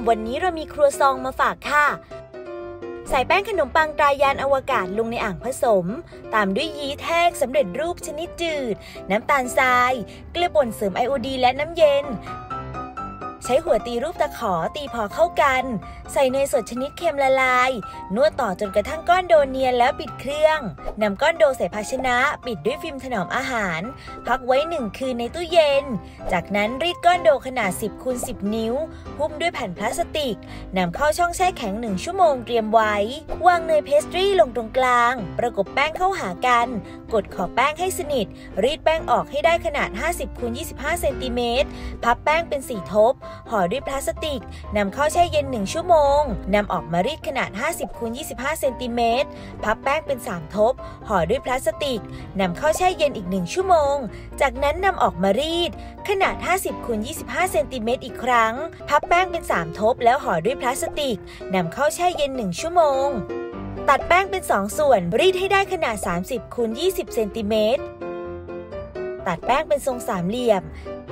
วันนี้เรามีครัวซองมาฝากค่ะใส่แป้งขนมปังตรายานอวกาศลงในอ่างผสมตามด้วยยีสต์แห้งสำเร็จรูปชนิดจืดน้ำตาลทรายเกลือป่นเสริมไอโอดีนและน้ำเย็นใช้หัวตีรูปตะขอตีพอเข้ากันใส่เนยสดชนิดเค็มละลายนวดต่อจนกระทั่งก้อนโดเนียนแล้วปิดเครื่องนำก้อนโดใส่ภาชนะปิดด้วยฟิล์มถนอมอาหารพักไว้1 คืนในตู้เย็นจากนั้นรีดก้อนโดขนาด10 คูณ 10 นิ้วหุ้มด้วยแผ่นพลาสติกนำเข้าช่องแช่แข็ง1 ชั่วโมงเตรียมไว้วางเนยเพสตรีลงตรงกลางประกบแป้งเข้าหากันกดขอบแป้งให้สนิทรีดแป้งออกให้ได้ขนาด50 คูณ 25 เซนติเมตรพับแป้งเป็น4 ทบห่อด้วยพลาสติกนำเข้าแช่เย็น1 ชั่วโมงนำออกมารีดขนาด50 คูณ 25 เซนติเมตรพับแป้งเป็น3 ทบห่อด้วยพลาสติกนำเข้าแช่เย็นอีก1 ชั่วโมงจากนั้นนำออกมารีดขนาด50 คูณ 25 เซนติเมตรอีกครั้งพับแป้งเป็น3 ทบแล้วห่อด้วยพลาสติกนำเข้าแช่เย็น1 ชั่วโมงตัดแป้งเป็น2 ส่วนรีดให้ได้ขนาด30 คูณ 20 เซนติเมตรตัดแป้งเป็นทรงสามเหลี่ยม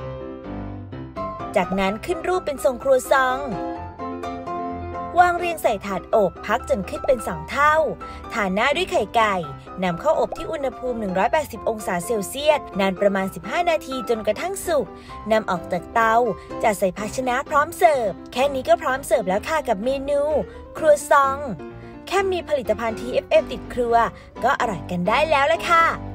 จากนั้นขึ้นรูปเป็นทรงครัวซองวางเรียงใส่ถาดอบพักจนขึ้นเป็น2 เท่าทาหน้าด้วยไข่ไก่นำเข้าอบที่อุณหภูมิ180 องศาเซลเซียสนานประมาณ15 นาทีจนกระทั่งสุกนำออกจากเตาจัดใส่ภาชนะพร้อมเสิร์ฟแค่นี้ก็พร้อมเสิร์ฟแล้วค่ะกับเมนูครัวซองแค่มีผลิตภัณฑ์ TFM ติดครัวก็อร่อยกันได้แล้วละค่ะ